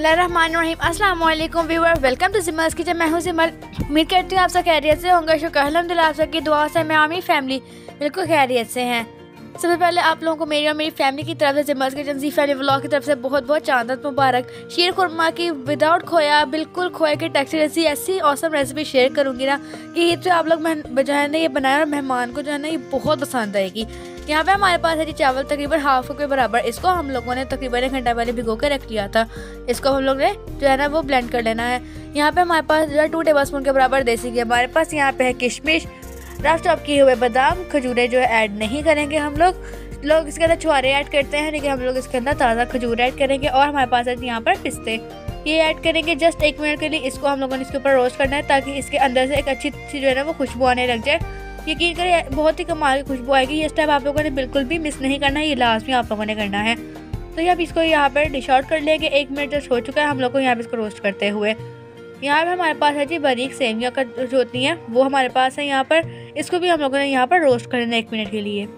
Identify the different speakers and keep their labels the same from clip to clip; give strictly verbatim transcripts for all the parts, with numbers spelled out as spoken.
Speaker 1: बिस्मिल्लाहिर्रहमानिर्रहीम। अस्सलाम वालेकुम viewer, welcome to Simar's kitchen. मैं हूँ सिमर। उम्मीद करती हूँ आप सब खैरियत से होंगे। शुक्र अल्हम्दुलिल्लाह आप सबकी दुआ से मैं आमी फैमिली बिल्कुल खैरियत से हैं। सबसे पहले आप लोगों को मेरी और मेरी फैमिली की तरफ से Simar's kitchen G family vlog की तरफ से बहुत बहुत चांदत मुबारक। शीर खुरमा की विदाउट खोया, बिल्कुल खोए के टेक्सचर ऐसी ऐसी औसम रेसिपी शेयर करूँगी ना कि ये तो आप लोग जो है ना ये बनाया और मेहमान को जो है ना ये बहुत पसंद आएगी। यहाँ पे हमारे पास है जी चावल तकरीबन हाफ के बराबर। इसको हम लोगों ने तकरीबन एक घंटा पहले भिगो के रख लिया था। इसको हम लोग ने जो है ना वो ब्लेंड कर लेना है। यहाँ पे हमारे पास जो है टू टेबल स्पून के बराबर देसी घी हमारे पास। यहाँ पे है किशमिश, रफ चॉप किए हुए बादाम, खजूरें जो है ऐड नहीं करेंगे हम लोग। लोग इसके अंदर छुआरे ऐड करते हैं लेकिन हम लोग इसके अंदर ताज़ा खजूर ऐड करेंगे। और हमारे पास है यहाँ पर पिस्ते, ये ऐड करेंगे जस्ट एक मिनट के लिए। इसको हम लोगों ने इसके ऊपर रोस्ट करना है ताकि इसके अंदर से एक अच्छी सी जो है ना वो खुशबू आने लग जाए। यकीन करें बहुत ही कमाल की खुशबू आएगी। ये स्टेप आप लोगों ने बिल्कुल भी मिस नहीं करना है, ये लाजमी आप लोगों ने करना है। तो अब इसको यहाँ पर डिश आउट कर लेंगे। एक मिनट जस्ट हो चुका है हम लोग को यहाँ पर इसको रोस्ट करते हुए। यहाँ पर हमारे पास है जी बारीक सेवियाँ का जो होती हैं वो हमारे पास है यहाँ पर। इसको भी हम लोगों ने यहाँ पर रोस्ट कर लेना एक मिनट के लिए।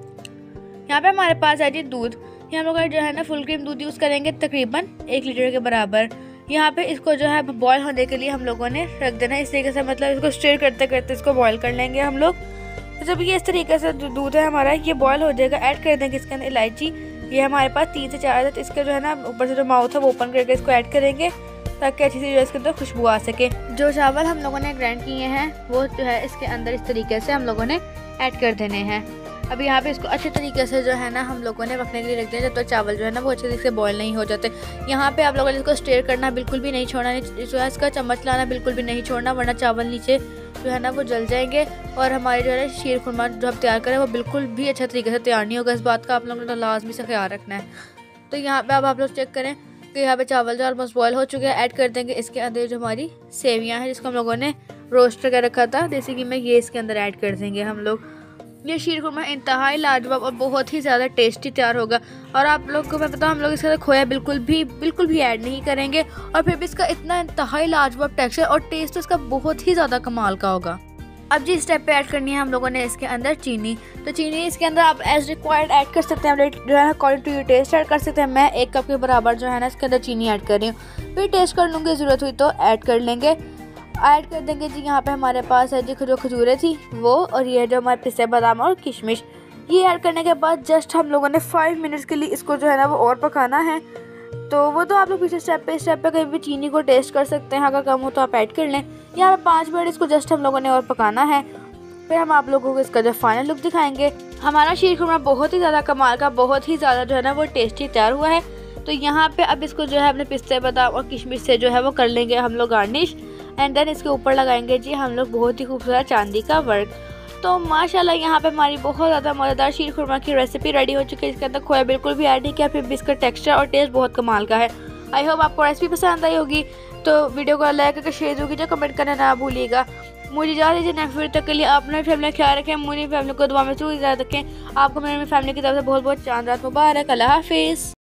Speaker 1: यहाँ पे हमारे पास है जी दूध। ये हम लोग जो है ना फुल क्रीम दूध यूज़ करेंगे तकरीबन एक लीटर के बराबर। यहाँ पे इसको जो है बॉयल होने के लिए हम लोगों ने रख देना है इस तरीके से, मतलब इसको स्टिर करते करते इसको बॉयल कर लेंगे हम लोग। तो जब ये इस तरीके से जो दूध है हमारा ये बॉयल हो जाएगा, ऐड कर देंगे इसके अंदर इलायची। ये हमारे पास तीन से चार आदत इसके जो है ना ऊपर से जो माउथ है वो ओपन करके इसको ऐड करेंगे ताकि अच्छी सी जो इसके अंदर खुशबू आ सके। जो चावल हम लोगों ने ग्राइंड किए हैं वो जो है इसके अंदर इस तरीके से हम लोगों ने ऐड कर देने हैं। अब यहाँ पे इसको अच्छे तरीके से जो है ना हम लोगों ने पकने के लिए रख दिया जब तक चावल जो है ना वो अच्छे तरीके से बॉयल नहीं हो जाते। यहाँ पे आप लोगों ने इसको स्टेयर करना बिल्कुल भी नहीं छोड़ना, जो है इसका चम्मच लाना बिल्कुल भी नहीं छोड़ना, वरना चावल नीचे जो है ना वो जल जाएंगे और हमारे जो है शीर खुरमा जो हम तैयार करें वो बिल्कुल भी अच्छा तरीके से तैयार नहीं होगा। इस बात का आप लोगों ने लाजमी से ख्याल रखना है। तो यहाँ पर अब आप लोग चेक करें कि यहाँ पे चावल जो ऑलमोस्ट बॉयल हो चुके हैं। ऐड कर देंगे इसके अंदर जो हमारी सेवियाँ हैं जिसको हम लोगों ने रोस्ट करके रखा था देसी घी में, ये इसके अंदर ऐड कर देंगे हम लोग। ये शीर खुरमा इंतहाई लाजवाब और बहुत ही ज़्यादा टेस्टी तैयार होगा। और आप लोग को मैं बताऊँ हम लोग इसके अंदर खोया बिल्कुल भी बिल्कुल भी ऐड नहीं करेंगे और फिर भी इसका इतना इंतहाई लाजवाब टेक्सचर और टेस्ट इसका बहुत ही ज़्यादा कमाल का होगा। अब जिस स्टेप पे ऐड करनी है हम लोगों ने इसके अंदर चीनी। तो चीनी इसके अंदर आप एज रिक्वायर्ड ऐड कर सकते हैं, जो है ना according to your taste add कर सकते हैं। मैं एक कप के बराबर जो है ना इसके अंदर चीनी ऐड कर रही हूँ, फिर टेस्ट कर लूँगी, ज़रूरत हुई तो ऐड कर लेंगे। ऐड कर देंगे जी यहाँ पे हमारे पास है जी जो खजूरें थी वो, और ये जो हमारे पिस्ते बादाम और किशमिश। ये ऐड करने के बाद जस्ट हम लोगों ने फाइव मिनट्स के लिए इसको जो है ना वो और पकाना है। तो वो तो आप लोग पीछे स्टेप पे स्टेप पे कहीं भी चीनी को टेस्ट कर सकते हैं, अगर कम हो तो आप ऐड कर लें। यहाँ पे पाँच मिनट इसको जस्ट हम लोगों ने और पकाना है, फिर हम आप लोगों को इसका जो फाइनल लुक दिखाएंगे। हमारा शीर खुरमा बहुत ही ज़्यादा कमाल का, बहुत ही ज़्यादा जो है ना वो टेस्टी तैयार हुआ है। तो यहाँ पे अब इसको जो है अपने पिस्ते बादाम और किशमिश से जो है वो कर लेंगे हम लोग गार्निश, एंड देन इसके ऊपर लगाएंगे जी हम लोग बहुत ही खूबसूरत चांदी का वर्क। तो माशाल्लाह यहाँ पे हमारी बहुत ज़्यादा मज़ेदार शीर खुरमा की रेसिपी रेडी हो चुकी है। इसके अंदर खोया बिल्कुल भी ऐड नहीं किया, फिर भी इसका टेक्सचर और टेस्ट बहुत कमाल का है। आई होप आपको रेसिपी पसंद आई होगी। तो वीडियो को लाइक करके शेयर कीजिए, कमेंट करना ना भूलिएगा। मुझे इजाज़त दीजिए नेक्स्ट वीडियो तक के लिए। अपने फैमिली का ख्याल रखें, मेरी फैमिली को दुआ में जरूर इजाज़त रखें। आपको मेरी फैमिली की तरफ से बहुत बहुत चांद रात मुबारक। अल्लाह हाफिज़।